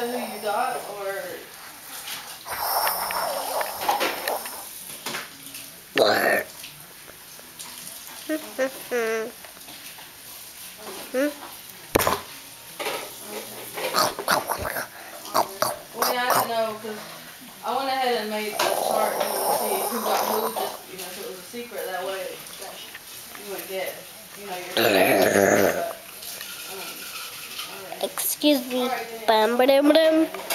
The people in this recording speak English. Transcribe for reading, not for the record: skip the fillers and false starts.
know who you got, or? What? Well, yeah, I didn't know, because I went ahead and made a chart, to see who got who, just, so it was a secret, that way you wouldn't get, your secret, but, Excuse me. alright, Bam, ba, dum, ba, dum.